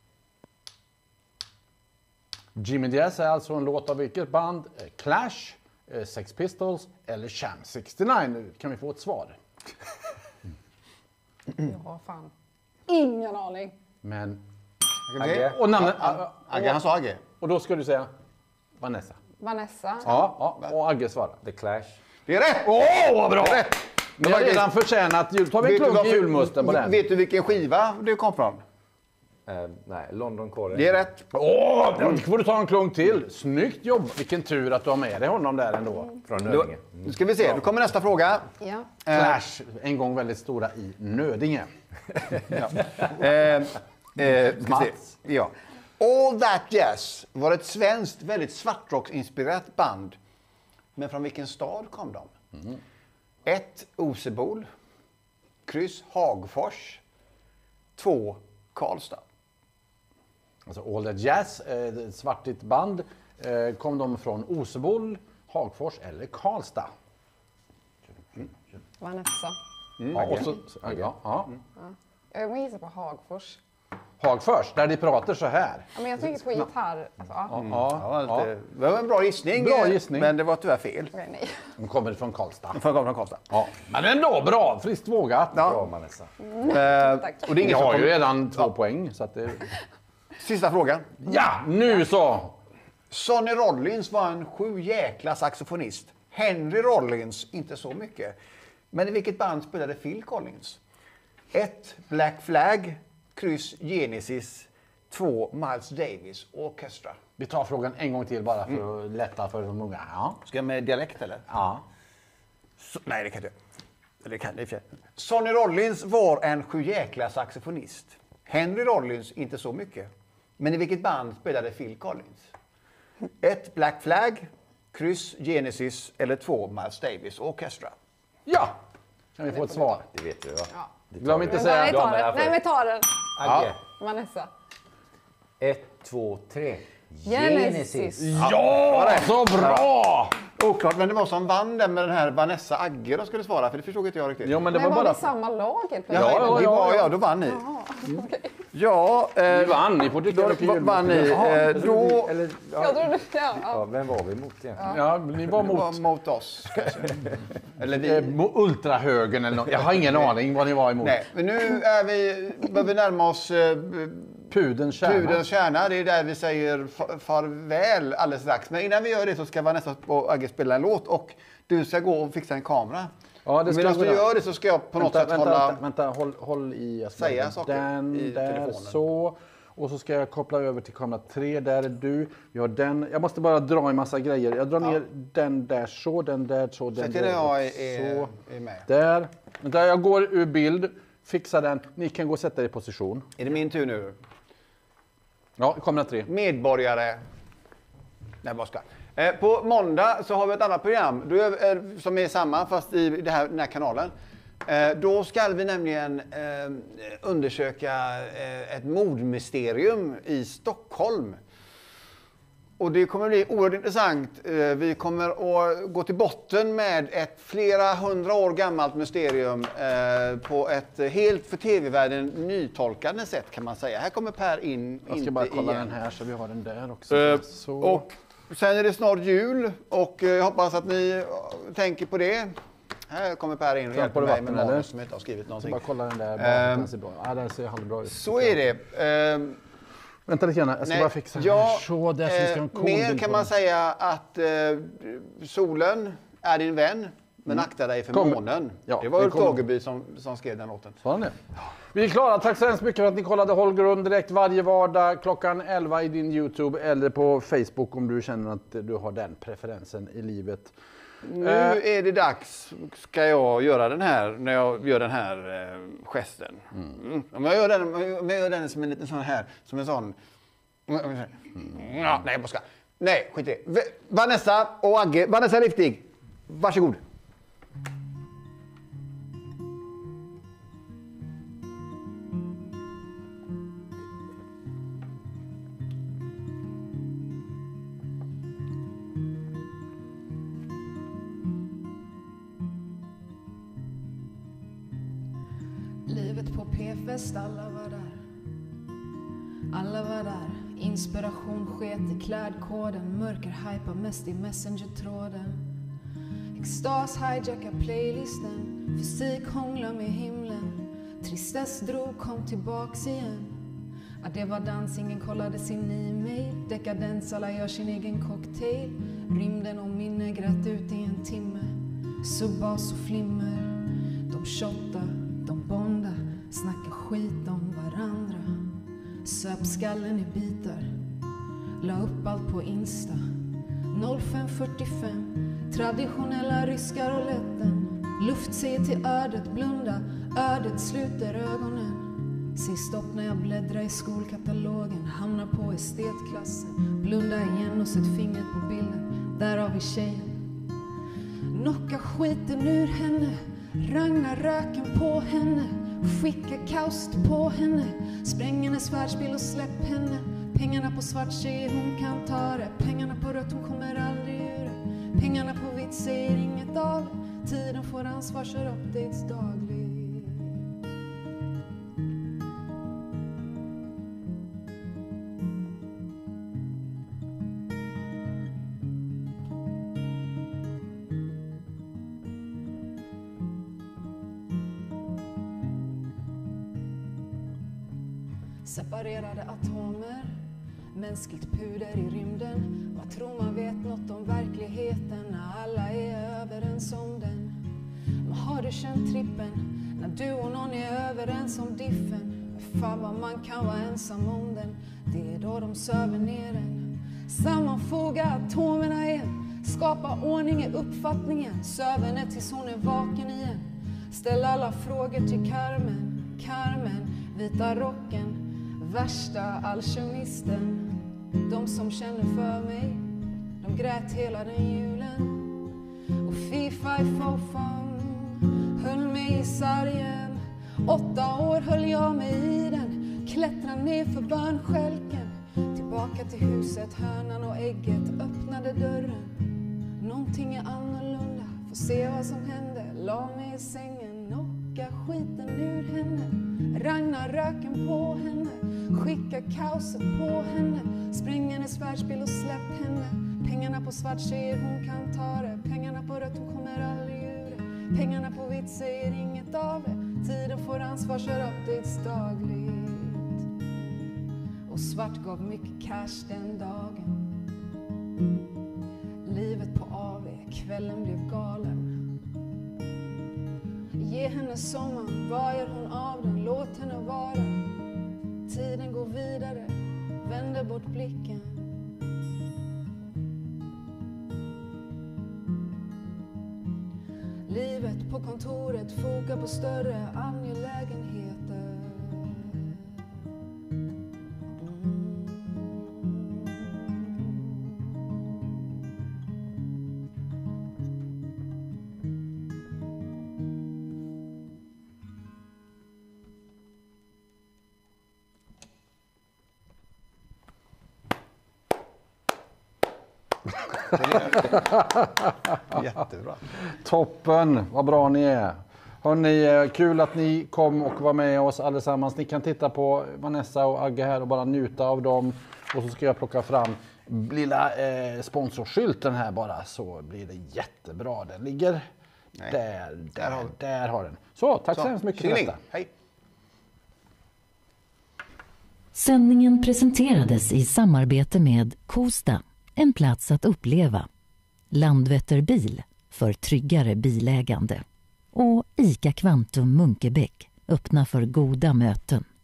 Jimmy Jazz är alltså en låt av vilket band? Clash, Sex Pistols eller Sham sextionio? Nu kan vi få ett svar. Ja, fan. Ingen aning. Men... Agge. Och namnet... Agge, han sa Agge. Och då ska du säga Vanessa. Vanessa. Ja, ja och Agge svarar. The Clash. Det är rätt! Åh, oh, vad bra! Det är rätt. Ni har redan förtjänat jul. Tar vi en klunk i julmusten på den? Vet du vilken skiva det kom från? Uh, nej, London Calling. Det är rätt. Åh, oh, då får du ta en klunk till. Snyggt jobb. Vilken tur att du har med dig honom där ändå. Mm. Från Nödinge. Nu ska vi se, nu kommer nästa fråga. Ja. Clash, en gång väldigt stora i Nödinge. ja. eh, eh, Mats. Ja. All That Jazz var ett svenskt, väldigt svartrocksinspirerat band. Men från vilken stad kom de? Mm. ett Osebol, kryss Hagfors två Karlstad. Alltså All That Jazz, eh, ett svartigt band. Eh, kom de från Oseboll, Hagfors eller Karlstad? Mm. Vanessa. Mm. Ja, och så, ja, ja. Mm. Ja. Jag gissar på Hagfors. Hagfors, där de pratar så här. Ja, men jag tänker på gitarr. Alltså, ja. Mm. Ja, Ja, det det var en bra gissning, Bra eh, gissning. men det var tyvärr fel. Okej, nej. De kommer från Karlstad. För att komma från Karlstad. Ja. Men ändå bra, friskt vågat. Ja. Bra Vanessa. Eh, Tack. och det är ingen Jag som har ju kommer- redan två poäng. Så att det... Sista frågan. Ja, nu så! Sonny Rollins var en sju jäkla saxofonist. Henry Rollins inte så mycket. Men i vilket band spelade Phil Collins? ett Black Flag, kryss Genesis, två Miles Davis Orchestra. Vi tar frågan en gång till bara för att lätta för de många. Ja. Ska jag med dialekt eller? Ja. Så, nej, det kan jag inte. Det kan det i och för sig. Sonny Rollins var en sju jäkla saxofonist. Henry Rollins inte så mycket. Men i vilket band spelade Phil Collins? ett Black Flag, kryss Genesis eller två Miles Davis Orchestra. Ja! Kan vi få ett svar? Det vet du va? Ja. Glöm inte Men nej, säga... vi tar men den. därför- Nej, vi tar den. Agge. Vanessa. Ett, två, tre. Genesis. Ja, så bra! Oklart, men det var som vann den med den här Vanessa Agge de skulle svara, för det förstod inte jag riktigt. Jo, men det Men var var bara... vi samma lag helt plötsligt? ja, ja, det ja, var, ja. ja, då vann ni. Okej. Ja, Ni eh, vann, ni får dricka då mycket va- julmust. vann ni. Jaha. Eh, då Eller, Jag ja, trodde... Ja, ja, ja. vem var vi emot egentligen? Ja, ni var det var mot mot oss. kanske. Eller eh, vi. mo- ultrahögern eller något. Jag har ingen aning vad ni var emot. Nej, men nu är vi, börjar vi närma oss eh, Pudelns kärna. Pudelns kärna. Det är där vi säger fa- farväl alldeles strax. Men innan vi gör det så ska Vanessa och Agge spela en låt och du ska gå och fixa en kamera. Ja, det ska Medan jag du göra. gör det så ska jag på något vänta, sätt vänta, hålla... vänta, vänta, håll, håll i. Jag ska Säga lägga saker den i där, telefonen. så. Och så ska jag koppla över till kamera tre, där är du. Vi har den. Jag måste bara dra en massa grejer. Jag drar ner den där så, den där så, den Säg till där när jag så. är, är med. Där. Vänta, jag går ur bild. Fixar den. Ni kan gå och sätta er i position. Är det min tur nu? Ja, kamera tre. Medborgare. Nej, bara ska. Eh, på måndag så har vi ett annat program då är, eh, som är samma fast i det här, den här kanalen. Eh, då ska vi nämligen eh, undersöka eh, ett mordmysterium i Stockholm. Och det kommer bli oerhört intressant. Eh, vi kommer att gå till botten med ett flera hundra år gammalt mysterium eh, på ett helt för tv-världen nytolkande sätt kan man säga. Här kommer Per in. Jag ska inte bara kolla igen. den här så vi har den där också. Eh, så. och sen är det snart jul och eh, jag hoppas att ni eh, tänker på det. Här kommer Per in och Fram hjälper på mig vatten, med eller? manus som jag inte har skrivit Så någonting. bara kolla den där. Ehm, Den ser bra. Ja, den ser halvbra ut. Så är det. Ehm, Vänta lite grann. Jag ska nej, bara fixa den ja, här. Så, där så vi ska ha en eh, cool mer bild kan på man den. säga att eh, solen är din vän, men akta dig för Kom. månen. Ja, det var det Ulf kommer. Ågerby som, som skrev den låten. Sa han det? Vi är klara. Tack så hemskt mycket för att ni kollade Håll grund direkt varje vardag klockan elva i din YouTube eller på Facebook om du känner att du har den preferensen i livet. Nu Eh. är det dags, ska jag göra den här, när jag gör den här eh, gesten. Mm. Om jag gör den, om jag gör den som en liten sån här, som en sån... Mm. Ja, nej, jag bara ska. Nej, skit i det. V- Vanessa och Agge, Vanessa Riftig, varsågod. Livet på P-fest, alla var där. Alla var där. Inspiration sket i klädkoden. Mörker hypa mest i messenger-tråden. Extas hijackar playlisten. Fysik hånglar med himlen. Tristess drog, kom tillbaks igen. Ja, det var dans, ingen kollade sin e-mail. Dekadens, alla gör sin egen cocktail. Rymden och minne grät ut i en timme. Subbas och flimmer. De shottar, de bondar, snackar skit om varandra. Söp skallen i bitar, la upp allt på Insta. noll fem fyrtiofem, traditionella ryska rouletten. Luft ser till ödet, blunda, ödet sluter ögonen. Säg stopp när jag bläddrar i skolkatalogen. Hamnar på estetklassen, blunda igen och sätt fingret på bilden. Där har vi tjejen. Knocka skiten ur henne, ragnar röken på henne. Skicka kaos på henne, spräng hennes världsbild och släpp henne. Pengarna på svart säger hon kan ta det, pengarna på rött hon kommer aldrig ur det. Pengarna på vitt säger inget av det, tiden får ansvar, kör updates dagligt. Separerade atomer, mänskligt puder i rymden. Vad tror man vet något om verkligheten när alla är överens om den? Men har du känt trippen när du och någon är överens om diffen? Fan vad man kan vara ensam om den, det är då de söver ner den. Sammanfoga atomerna igen, skapa ordning i uppfattningen. Söv henne tills hon är vaken igen. Ställ alla frågor till Carmen, Carmen, vita rocken. Värsta alkemisten, de som känner för mig, de grät hela den julen. Och fy-faj-fo-fam höll mig i sargen. Åtta år höll jag mig i den, klättrade ner för barnskälken. Tillbaka till huset, hönan och ägget öppnade dörren. Någonting är annorlunda, får se vad som hände. La mig i sängen, knocka skiten ur henne. Ragnar röken på henne, skicka kaoset på henne. Spräng hennes världsbild och släpp henne. Pengarna på svart säger hon kan ta det, pengarna på rött hon kommer aldrig ur det. Pengarna på vitt säger inget av det, tiden får ansvar, kör updates dagligt. Och svart gav mycket cash den dagen. Livet på A V, kvällen blev galen. Ge henne sommaren, vad gör hon av den? Låt henne vara. Tiden går vidare, vänder bort blicken. Livet på kontoret fokar på större angelägenheter. Jättebra. Toppen, vad bra ni är. Hörrni, kul att ni kom och var med oss allesammans. Ni kan titta på Vanessa och Agge här och bara njuta av dem. Och så ska jag plocka fram lilla eh, sponsorskylten här bara, så blir det jättebra. Den ligger Nej. där, där, där har, där har den. Så, tack så, så hemskt mycket för detta. Hej. Sändningen presenterades i samarbete med Kosta, en plats att uppleva. Landvetter Bil, för tryggare bilägande. Och ICA Kvantum Munkebäck, öppna för goda möten.